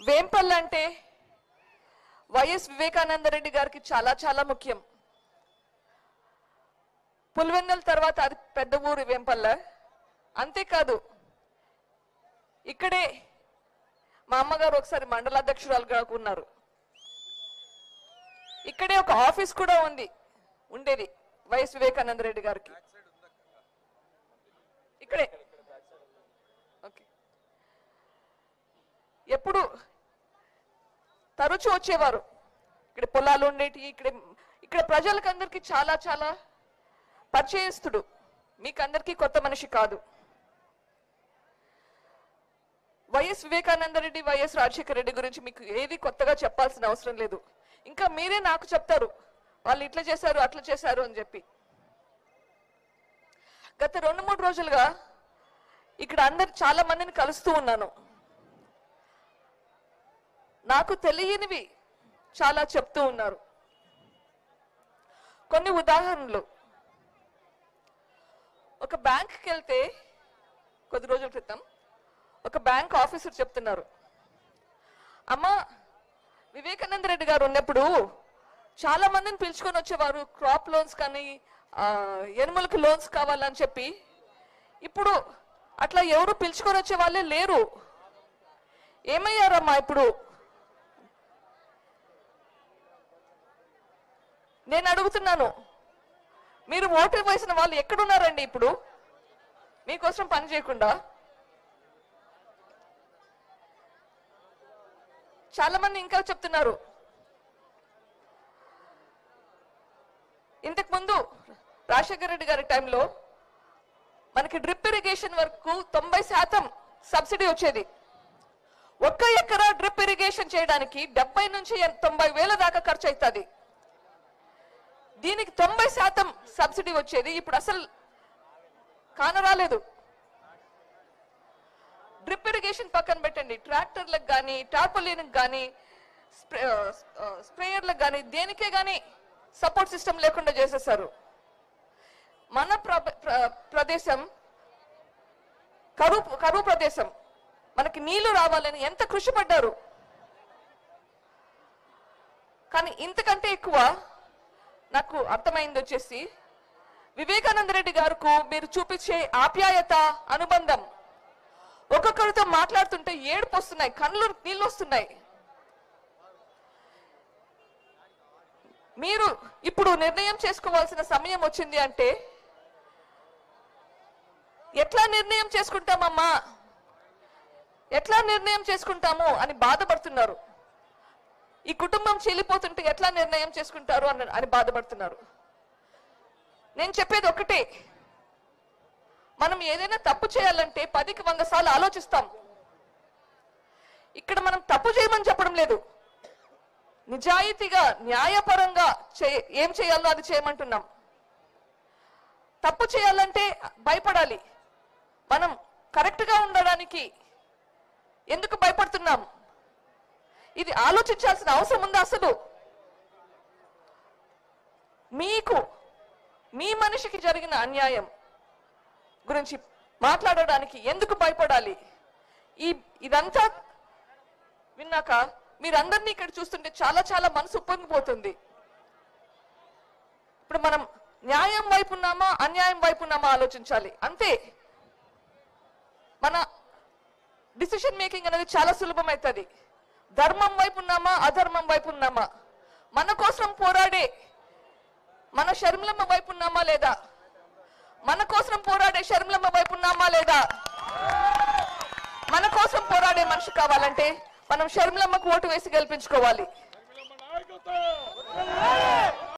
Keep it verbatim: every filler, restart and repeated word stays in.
వేంపల్లి అంటే వైఎస్ వివేకానంద రెడ్డి గారికి చాలా చాలా ముఖ్యం. పులివెన్నెల తర్వాత అది పెద్ద ఊరు వేంపల్ల. అంతేకాదు ఇక్కడే మా అమ్మగారు ఒకసారి మండలాధ్యక్షురాలుగా ఉన్నారు. ఇక్కడే ఒక ఆఫీస్ కూడా ఉంది ఉండేది వైఎస్ వివేకానంద రెడ్డి గారికి. ఇక్కడే ఓకే. ఎప్పుడు తరచూ వచ్చేవారు. ఇక్కడ పొలాలు ఉండేటి. ఇక్కడ ఇక్కడ ప్రజలకు అందరికీ చాలా చాలా పరిచయస్తుడు. మీకు అందరికీ కొత్త మనిషి కాదు. వైఎస్ వివేకానంద రెడ్డి, వైఎస్ రాజశేఖర రెడ్డి గురించి మీకు ఏది కొత్తగా చెప్పాల్సిన అవసరం లేదు. ఇంకా మీరే నాకు చెప్తారు వాళ్ళు ఇట్లా చేశారు అట్లా చేశారు అని చెప్పి. గత రెండు మూడు రోజులుగా ఇక్కడ అందరు చాలా మందిని కలుస్తూ ఉన్నాను. నాకు తెలియనివి చాలా చెప్తూ ఉన్నారు. కొన్ని ఉదాహరణలు. ఒక బ్యాంక్కి వెళ్తే కొద్ది రోజుల క్రితం ఒక బ్యాంక్ ఆఫీసర్ చెప్తున్నారు, అమ్మ వివేకానంద రెడ్డి గారు ఉన్నప్పుడు చాలా మందిని పిలుచుకొని వచ్చేవారు, క్రాప్ లోన్స్ కానీ ఎనుములకు లోన్స్ కావాలని చెప్పి. ఇప్పుడు అట్లా ఎవరు పిలుచుకొని వచ్చే వాళ్ళే లేరు. ఏమయ్యారమ్మా ఇప్పుడు? నేను అడుగుతున్నాను, మీరు ఓటు వేసిన వాళ్ళు ఎక్కడున్నారండి ఇప్పుడు మీకోసం పని చేయకుండా? చాలా మంది ఇంకా చెప్తున్నారు, ఇంతకు ముందు రాజశేఖర రెడ్డి గారి టైంలో మనకి డ్రిప్ ఇరిగేషన్ వరకు తొంభై శాతం సబ్సిడీ వచ్చేది. ఒక్క ఎకరా డ్రిప్ ఇరిగేషన్ చేయడానికి డెబ్బై నుంచి తొంభై వేల దాకా ఖర్చు అవుతుంది. దీనికి తొంభై శాతం సబ్సిడీ వచ్చేది. ఇప్పుడు అసలు కానరాలేదు. డ్రిప్ ఇరిగేషన్ పక్కన పెట్టండి, ట్రాక్టర్లకు కానీ టార్పలిన్కి కానీ స్ప్రేయర్లకు కానీ దేనికే కానీ సపోర్ట్ సిస్టమ్ లేకుండా చేసేసారు. మన ప్రదేశం కరువు కరువు ప్రదేశం. మనకి నీళ్లు రావాలని ఎంత కృషి పడ్డారు. కానీ ఇంతకంటే ఎక్కువ నాకు అర్థమైంది వచ్చేసి వివేకానంద రెడ్డి గారికి మీరు చూపించే ఆప్యాయత, అనుబంధం. ఒక్కొక్కరితో మాట్లాడుతుంటే ఏడుపు వస్తున్నాయి, కళ్ళు నీళ్ళు వస్తున్నాయి. మీరు ఇప్పుడు నిర్ణయం చేసుకోవాల్సిన సమయం వచ్చింది అంటే ఎట్లా నిర్ణయం చేసుకుంటామమ్మా, ఎట్లా నిర్ణయం చేసుకుంటాము అని బాధపడుతున్నారు. ఈ కుటుంబం చీలిపోతుంటే ఎట్లా నిర్ణయం చేసుకుంటారు అని అని బాధపడుతున్నారు. నేను చెప్పేది ఒకటే, మనం ఏదైనా తప్పు చేయాలంటే పదికి వంద సార్లు ఆలోచిస్తాం. ఇక్కడ మనం తప్పు చేయమని చెప్పడం లేదు, నిజాయితీగా న్యాయపరంగా ఏం చేయాలో అది చేయమంటున్నాం. తప్పు చేయాలంటే భయపడాలి. మనం కరెక్ట్ గా ఉండడానికి ఎందుకు భయపడుతున్నాం? ఇది ఆలోచించాల్సిన అవసరం ఉందా? అసలు మీకు మీ మనిషికి జరిగిన అన్యాయం గురించి మాట్లాడడానికి ఎందుకు భయపడాలి? ఈ ఇదంతా విన్నాక మీరందరినీ ఇక్కడ చూస్తుంటే చాలా చాలా మనసు ఉప్పొంగిపోతుంది. ఇప్పుడు మనం న్యాయం వైపు ఉన్నామా అన్యాయం వైపు ఉన్నామా ఆలోచించాలి. అంతే. మన డిసిషన్ మేకింగ్ అనేది చాలా సులభమవుతుంది. ధర్మం వైపు ఉన్నామా అధర్మం వైపు ఉన్నామా, మన కోసం పోరాడే మన షర్మిలమ్మ వైపు ఉన్నామా లేదా, మన కోసం పోరాడే షర్మిలమ్మ వైపు ఉన్నామా లేదా? మన కోసం పోరాడే మనిషి కావాలంటే మనం షర్మిలమ్మకు ఓటు వేసి గెలిపించుకోవాలి.